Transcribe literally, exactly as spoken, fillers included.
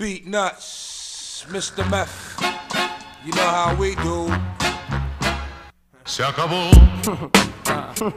Beat nuts, Mister Meth. You know how we do. Se acabó.